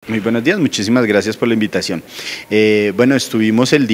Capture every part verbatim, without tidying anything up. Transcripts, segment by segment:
Muy buenos días, muchísimas gracias por la invitación. Eh, bueno, estuvimos el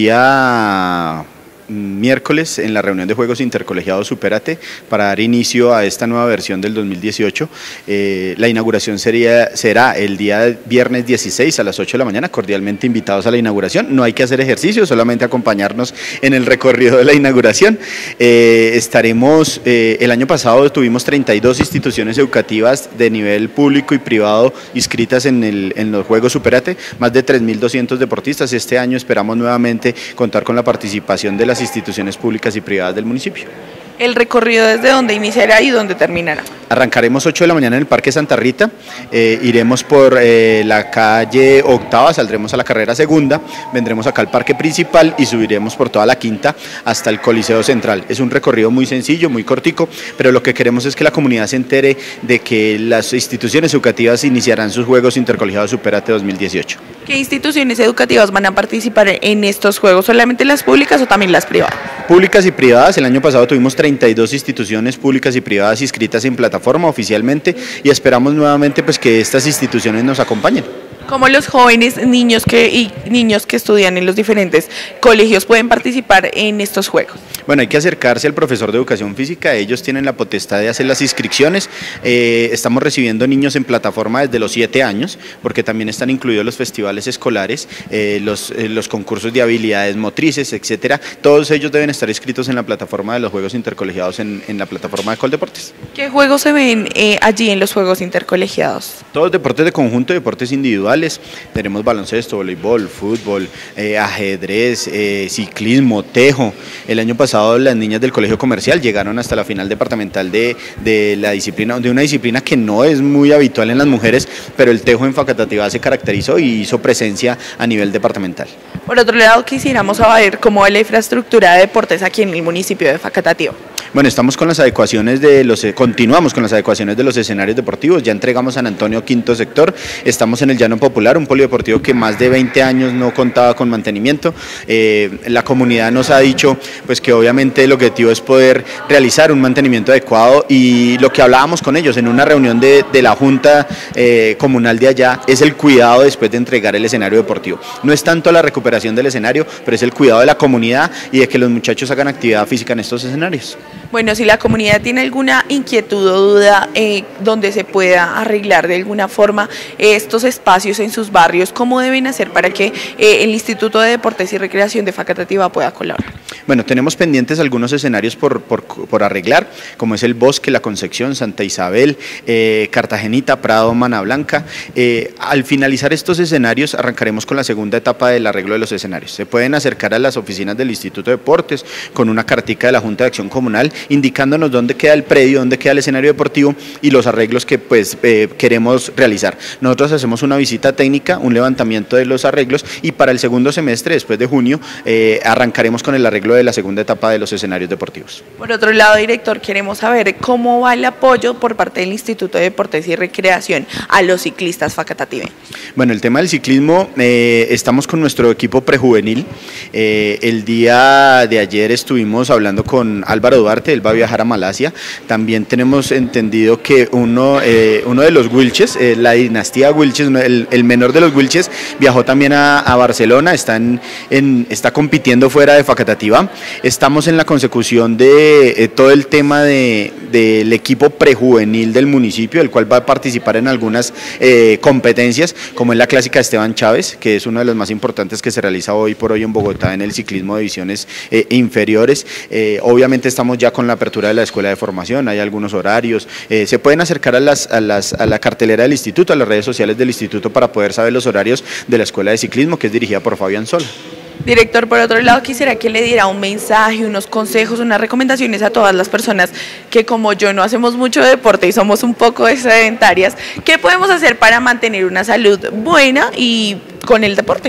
día miércoles en la reunión de Juegos Intercolegiados Supérate para dar inicio a esta nueva versión del dos mil dieciocho. Eh, la inauguración sería, será el día viernes dieciséis a las ocho de la mañana, cordialmente invitados a la inauguración. No hay que hacer ejercicio, solamente acompañarnos en el recorrido de la inauguración. Eh, estaremos, eh, el año pasado tuvimos treinta y dos instituciones educativas de nivel público y privado inscritas en, el, en los Juegos Supérate, más de tres mil doscientos deportistas. Este año esperamos nuevamente contar con la participación de las instituciones públicas y privadas del municipio. ¿El recorrido desde dónde iniciará y dónde terminará? Arrancaremos ocho de la mañana en el Parque Santa Rita, eh, iremos por eh, la calle Octava, saldremos a la carrera segunda, vendremos acá al parque principal y subiremos por toda la quinta hasta el Coliseo Central. Es un recorrido muy sencillo, muy cortico, pero lo que queremos es que la comunidad se entere de que las instituciones educativas iniciarán sus Juegos Intercolegiados Supérate dos mil dieciocho. ¿Qué instituciones educativas van a participar en estos Juegos? ¿Solamente las públicas o también las privadas? Públicas y privadas. El año pasado tuvimos treinta y dos instituciones públicas y privadas inscritas en plataforma oficialmente y esperamos nuevamente pues que estas instituciones nos acompañen. ¿Cómo los jóvenes, niños que, y niños que estudian en los diferentes colegios pueden participar en estos Juegos? Bueno, hay que acercarse al profesor de educación física, ellos tienen la potestad de hacer las inscripciones. Eh, estamos recibiendo niños en plataforma desde los siete años, porque también están incluidos los festivales escolares, eh, los, eh, los concursos de habilidades motrices, etcétera. Todos ellos deben estar inscritos en la plataforma de los Juegos Intercolegiados en, en la plataforma de Coldeportes. ¿Qué juegos se ven eh, allí en los Juegos Intercolegiados? Todos deportes de conjunto, deportes individuales. Tenemos baloncesto, voleibol, fútbol, eh, ajedrez, eh, ciclismo, tejo. El año pasado las niñas del colegio comercial llegaron hasta la final departamental de, de la disciplina, de una disciplina que no es muy habitual en las mujeres, pero el tejo en Facatativá se caracterizó y hizo presencia a nivel departamental. Por otro lado, quisiéramos saber cómo va la infraestructura de deportes aquí en el municipio de Facatativá. Bueno, estamos con las adecuaciones de los, continuamos con las adecuaciones de los escenarios deportivos, ya entregamos San Antonio quinto sector, estamos en el Llano Popular, un polideportivo que más de veinte años no contaba con mantenimiento. Eh, la comunidad nos ha dicho pues que obviamente el objetivo es poder realizar un mantenimiento adecuado y lo que hablábamos con ellos en una reunión de, de la Junta eh, Comunal de allá es el cuidado después de entregar el escenario deportivo. No es tanto la recuperación del escenario, pero es el cuidado de la comunidad y de que los muchachos hagan actividad física en estos escenarios. Bueno, si la comunidad tiene alguna inquietud o duda eh, donde se pueda arreglar de alguna forma eh, estos espacios en sus barrios, ¿cómo deben hacer para que eh, el Instituto de Deportes y Recreación de Facatativá pueda colaborar? Bueno, tenemos pendientes algunos escenarios por, por, por arreglar, como es el Bosque, La Concepción, Santa Isabel, eh, Cartagenita, Prado, Mana Blanca. Eh, al finalizar estos escenarios arrancaremos con la segunda etapa del arreglo de los escenarios. Se pueden acercar a las oficinas del Instituto de Deportes con una cartica de la Junta de Acción Comunal indicándonos dónde queda el predio, dónde queda el escenario deportivo y los arreglos que pues eh, queremos realizar. Nosotros hacemos una visita técnica, un levantamiento de los arreglos y para el segundo semestre, después de junio, eh, arrancaremos con el arreglo de la segunda etapa de los escenarios deportivos. Por otro lado, director, queremos saber cómo va el apoyo por parte del Instituto de Deportes y Recreación a los ciclistas facatativeños. Bueno, el tema del ciclismo, eh, estamos con nuestro equipo prejuvenil. Eh, el día de ayer estuvimos hablando con Álvaro Duarte, él va a viajar a Malasia. También tenemos entendido que uno, eh, uno de los Wilches, eh, la dinastía Wilches, el, el menor de los Wilches, viajó también a, a Barcelona, está, en, en, está compitiendo fuera de Facatativá. Estamos en la consecución de eh, todo el tema de, del equipo prejuvenil del municipio, el cual va a participar en algunas eh, competencias, como es la clásica Esteban Chávez, que es una de las más importantes que se realiza hoy por hoy en Bogotá en el ciclismo de divisiones eh, inferiores. Eh, obviamente estamos ya con la apertura de la escuela de formación, hay algunos horarios, eh, se pueden acercar a, las, a, las, a la cartelera del instituto, a las redes sociales del instituto para poder saber los horarios de la escuela de ciclismo, que es dirigida por Fabián Sola. Director, por otro lado, quisiera que le diera un mensaje, unos consejos, unas recomendaciones a todas las personas que como yo no hacemos mucho deporte y somos un poco sedentarias. ¿Qué podemos hacer para mantener una salud buena y con el deporte?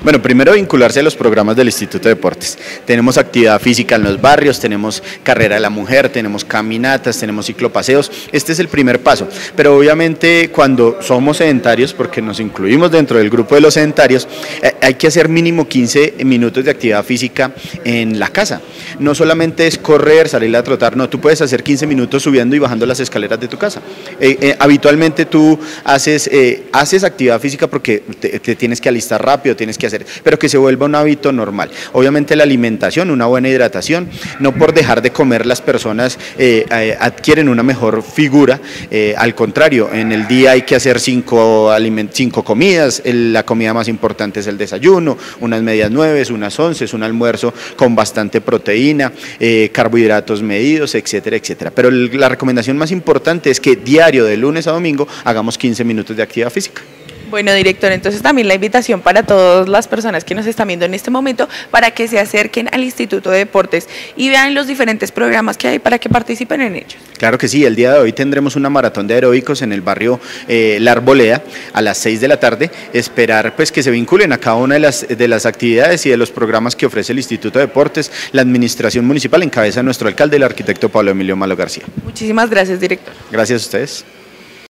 Bueno, primero vincularse a los programas del Instituto de Deportes. Tenemos actividad física en los barrios, tenemos carrera de la mujer, tenemos caminatas, tenemos ciclopaseos. Este es el primer paso, pero obviamente cuando somos sedentarios, porque nos incluimos dentro del grupo de los sedentarios, eh, hay que hacer mínimo quince minutos de actividad física en la casa. No solamente es correr, salir a trotar, no, tú puedes hacer quince minutos subiendo y bajando las escaleras de tu casa. Eh, eh, habitualmente tú haces, eh, haces actividad física porque te, te tienes que alistar rápido, tienes que hacer, pero que se vuelva un hábito normal. Obviamente la alimentación, una buena hidratación, no por dejar de comer las personas eh, eh, adquieren una mejor figura, eh, al contrario, en el día hay que hacer cinco, aliment cinco comidas, el, la comida más importante es el desayuno, unas medias nueves, unas once, un almuerzo con bastante proteína, eh, carbohidratos medidos, etcétera, etcétera. Pero el, la recomendación más importante es que diario de lunes a domingo hagamos quince minutos de actividad física. Bueno, director, entonces también la invitación para todas las personas que nos están viendo en este momento para que se acerquen al Instituto de Deportes y vean los diferentes programas que hay para que participen en ellos. Claro que sí, el día de hoy tendremos una maratón de aeróbicos en el barrio eh, La Arboleda a las seis de la tarde, esperar pues que se vinculen a cada una de las, de las actividades y de los programas que ofrece el Instituto de Deportes. La administración municipal encabeza nuestro alcalde, el arquitecto Pablo Emilio Malo García. Muchísimas gracias, director. Gracias a ustedes.